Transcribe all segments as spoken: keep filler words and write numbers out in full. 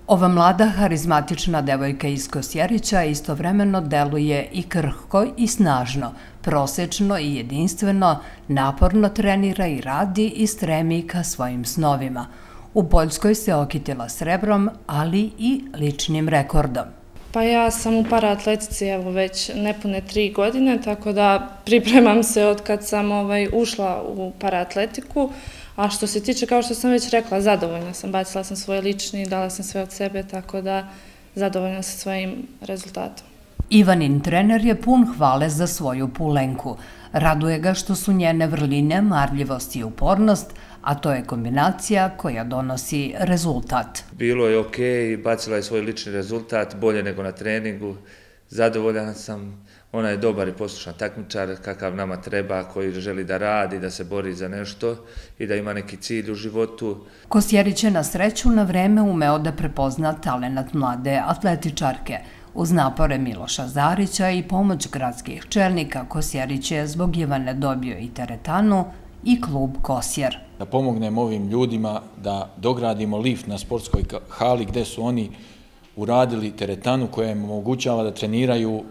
Ova mlada, harizmatična devojka iz Kosjerića istovremeno deluje i krhko i snažno, prosečno i jedinstveno, naporno trenira i radi i stremi ka svojim snovima. U Poljskoj se okitila srebrom, ali i ličnim rekordom. Pa ja sam u paraatletici evo već nepune tri godine, tako da pripremam se od kad sam ovaj, ušla u paraatletiku. A što se tiče, kao što sam već rekla, zadovoljna sam. Bacila sam svoj lični, dala sam sve od sebe, tako da zadovoljna sam svojim rezultatom. Ivanin trener je pun hvale za svoju Pulenku. Raduje ga što su njene vrline marljivost i upornost, a to je kombinacija koja donosi rezultat. Bilo je okej, bacila je svoj lični rezultat, bolje nego na treningu. Zadovoljan sam. Ona je dobar i poslušan takmičar, kakav nama treba, koji želi da radi, da se bori za nešto i da ima neki cilj u životu. Kosjerić je na sreću na vreme umeo da prepozna talenat mlade atletičarke. Uz napore Miloša Zarića i pomoć gradskih čelnika, Kosjerić je zbog Ivane dobio i teretanu i klub Kosjer. Da pomognemo ovim ljudima da dogradimo lift na sportskoj hali gde su oni uradili teretanu koja im omogućava da treniraju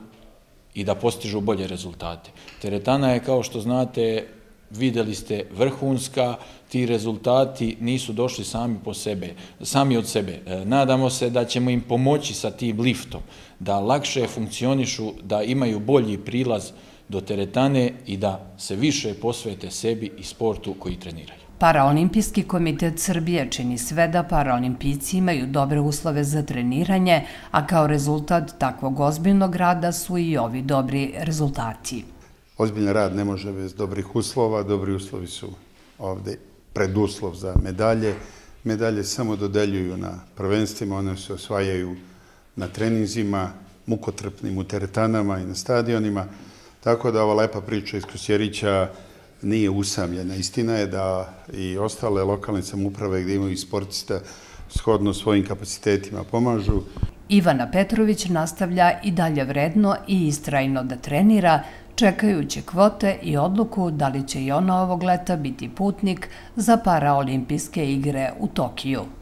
i da postižu bolje rezultate. Teretana je, kao što znate, videli ste, vrhunska, ti rezultati nisu došli sami po sebe, sami od sebe. Nadamo se da ćemo im pomoći sa tim liftom, da lakše funkcionišu, da imaju bolji prilaz do teretane i da se više posvete sebi i sportu koji treniraju. Paraolimpijski komitet Srbije čini sve da paraolimpijci imaju dobre uslove za treniranje, a kao rezultat takvog ozbiljnog rada su i ovi dobri rezultati. Ozbiljan rad ne može bez dobrih uslova, dobri uslovi su ovde preduslov za medalje. Medalje samo dodeljuju na prvenstvima, one se osvajaju na treninzima, mukotrpnim u teretanama i na stadionima, tako da ova lepa priča iz Kosjerića nije usamljena. Istina je da i ostale lokalne samouprave gdje imaju sportista shodno svojim kapacitetima pomažu. Ivana Petrović nastavlja i dalje vredno i istrajno da trenira, čekajući kvote i odluku da li će i ona ovog leta biti putnik za paraolimpijske igre u Tokiju.